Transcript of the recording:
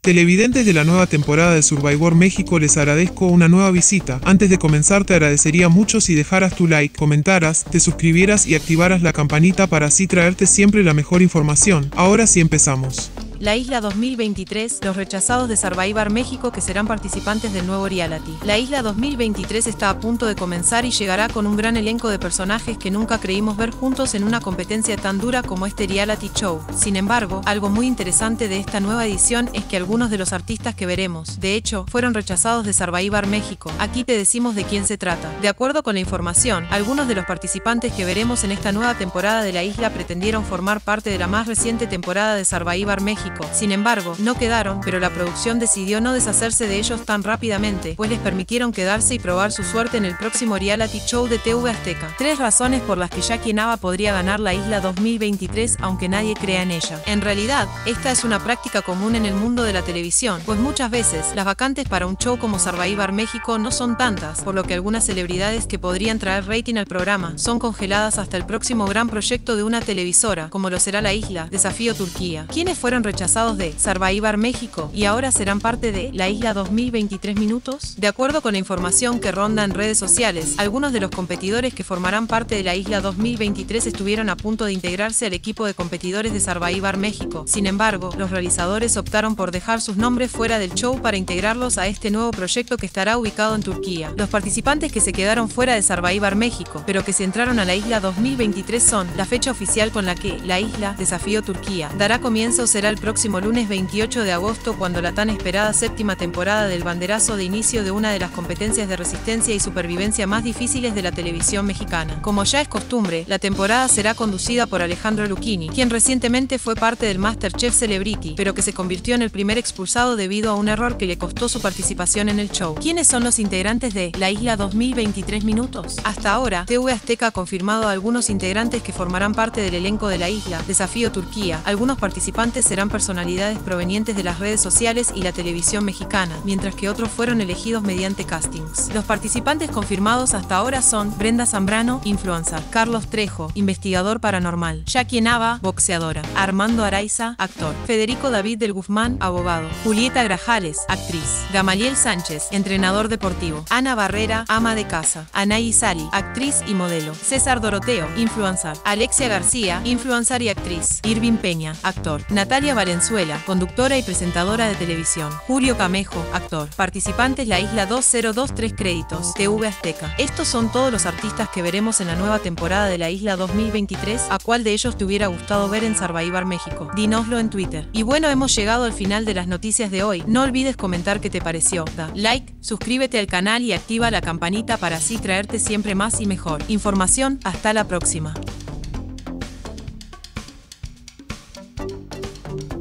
Televidentes de la nueva temporada de Survivor México, les agradezco una nueva visita. Antes de comenzar, te agradecería mucho si dejaras tu like, comentaras, te suscribieras y activaras la campanita para así traerte siempre la mejor información. Ahora sí empezamos. La Isla 2023, los rechazados de Survivor México que serán participantes del nuevo reality. La Isla 2023 está a punto de comenzar y llegará con un gran elenco de personajes que nunca creímos ver juntos en una competencia tan dura como este reality show. Sin embargo, algo muy interesante de esta nueva edición es que algunos de los artistas que veremos, de hecho, fueron rechazados de Survivor México. Aquí te decimos de quién se trata. De acuerdo con la información, algunos de los participantes que veremos en esta nueva temporada de la isla pretendieron formar parte de la más reciente temporada de Survivor México. Sin embargo, no quedaron, pero la producción decidió no deshacerse de ellos tan rápidamente, pues les permitieron quedarse y probar su suerte en el próximo reality show de TV Azteca. 3 razones por las que Jackie Nava podría ganar la Isla 2023, aunque nadie crea en ella. En realidad, esta es una práctica común en el mundo de la televisión, pues muchas veces, las vacantes para un show como Survivor México no son tantas, por lo que algunas celebridades que podrían traer rating al programa son congeladas hasta el próximo gran proyecto de una televisora, como lo será la Isla Desafío Turquía. ¿Quiénes fueron rechazados de Survivor México y ahora serán parte de la Isla 2023 minutos? De acuerdo con la información que ronda en redes sociales, algunos de los competidores que formarán parte de la Isla 2023 estuvieron a punto de integrarse al equipo de competidores de Survivor México. Sin embargo, los realizadores optaron por dejar sus nombres fuera del show para integrarlos a este nuevo proyecto que estará ubicado en Turquía. Los participantes que se quedaron fuera de Survivor México, pero que se entraron a la Isla 2023 son: la fecha oficial con la que la Isla Desafío Turquía dará comienzo será el próximo lunes 28 de agosto, cuando la tan esperada séptima temporada del banderazo de inicio de una de las competencias de resistencia y supervivencia más difíciles de la televisión mexicana. Como ya es costumbre, la temporada será conducida por Alejandro Lucchini, quien recientemente fue parte del MasterChef Celebrity, pero que se convirtió en el primer expulsado debido a un error que le costó su participación en el show. ¿Quiénes son los integrantes de la Isla 2023 minutos? Hasta ahora, TV Azteca ha confirmado a algunos integrantes que formarán parte del elenco de la Isla Desafío Turquía. Algunos participantes serán personalidades provenientes de las redes sociales y la televisión mexicana, mientras que otros fueron elegidos mediante castings. Los participantes confirmados hasta ahora son Brenda Zambrano, influencer; Carlos Trejo, investigador paranormal; Jackie Nava, boxeadora; Armando Araiza, actor; Federico David del Guzmán, abogado; Julieta Grajales, actriz; Gamaliel Sánchez, entrenador deportivo; Ana Barrera, ama de casa; Anaí Sali, actriz y modelo; César Doroteo, influencer; Alexia García, influencer y actriz; Irving Peña, actor; Natalia Valenzuela, conductora y presentadora de televisión; Julio Camejo, actor. Participantes: la Isla 2023 créditos, TV Azteca. Estos son todos los artistas que veremos en la nueva temporada de la Isla 2023. ¿A cuál de ellos te hubiera gustado ver en Survivor México? Dínoslo en Twitter. Y bueno, hemos llegado al final de las noticias de hoy. No olvides comentar qué te pareció. Da like, suscríbete al canal y activa la campanita para así traerte siempre más y mejor información. Hasta la próxima.